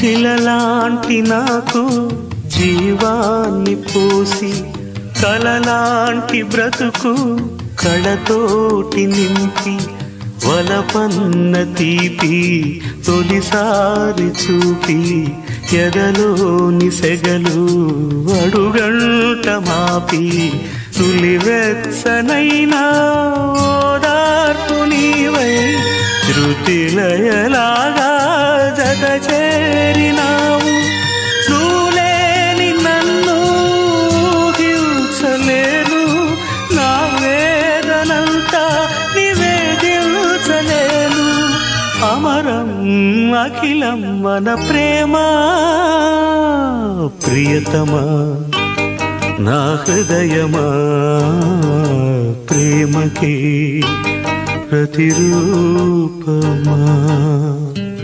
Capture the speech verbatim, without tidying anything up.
శిలలాంటి నాకు జీవాన్ని పోసి కలలాంటి బ్రతుకు కళతోటి నింపి వలపన్న తీపి తొలిసారి చూపి ఎదలోని సెగలు అడుగంట మాపి నులివెచ్చనైనా ఓదార్పు నీవై శృతిలయలాగా జత చేరినావు. నువ్వులేని నన్ను హింసలేను, నా వేదనంతా నివేదించలేను. అమరం అఖిలం మన ప్రేమ ప్రియతమా నా హృదయమా ప్రేమకి ప్రతిరూపమా.